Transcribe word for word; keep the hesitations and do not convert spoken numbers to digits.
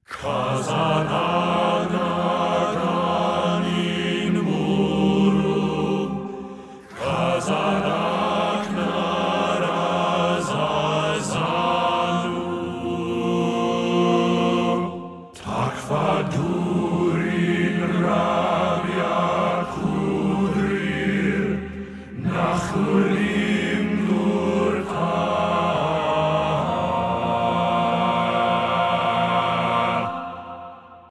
Kazanaganin murum, kazanak narazazanu. Takvadurin rabia kudrir, nachuli